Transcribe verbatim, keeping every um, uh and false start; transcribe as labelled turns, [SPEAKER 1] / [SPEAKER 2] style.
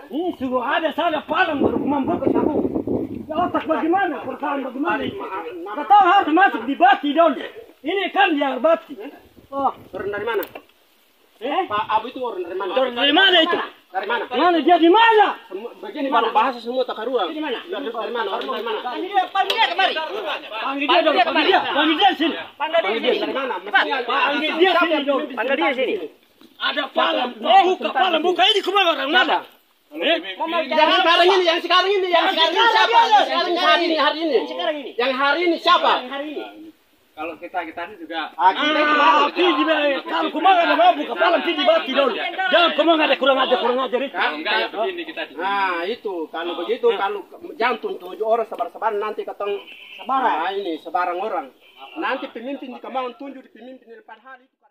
[SPEAKER 1] Ini sudah ada saya palang baru membuka sabu. Ya otak bagaimana? Persoalan bagaimana? Kata harus masuk di bati dulu. Ini kan yang bati. Oh,
[SPEAKER 2] Orang dari mana?
[SPEAKER 1] eh?
[SPEAKER 2] Pak Abu itu orang dari mana?
[SPEAKER 1] Dari mana itu?
[SPEAKER 2] Dari mana?
[SPEAKER 1] Mana dia di mana?
[SPEAKER 2] Semua- Begini baru bahasa semua tak karuan. Dari mana? Dari mana? Orang dari mana?
[SPEAKER 3] Panggil dia, panggil dia kemari.
[SPEAKER 1] Panggil dia dong, panggil dia, panggil dia sini.
[SPEAKER 3] Panggil dia sini.
[SPEAKER 2] Dari mana?
[SPEAKER 1] Panggil dia sini dong.
[SPEAKER 3] Panggil dia sini.
[SPEAKER 1] Ada palang, buka palang, buka ini kemana orang mana? Eh?
[SPEAKER 2] Yang sekarang ini, yang sekarang ini, yang sekarang ini siapa? Yang sekarang ini hari ini, hari ini.
[SPEAKER 3] Sekarang ini.
[SPEAKER 2] Yang hari ini siapa?
[SPEAKER 3] Hari ini.
[SPEAKER 4] Kalau kita kita ini juga
[SPEAKER 2] Ah, kita itu
[SPEAKER 1] Ah,
[SPEAKER 2] mana?
[SPEAKER 1] pergi be. Kalau kemana ada mau buka palang pergi bati dong. Jangan kemana ada kurang aja, kurang aja itu.
[SPEAKER 4] kalau enggak ya begini kita di
[SPEAKER 2] Nah itu kalau begitu kalau jangan tujuh orang sebar-sebar nanti ketong sebarang. Nah ini sebarang orang. Nanti pemimpin di kemauan tunjuk di pemimpin di depan hari itu.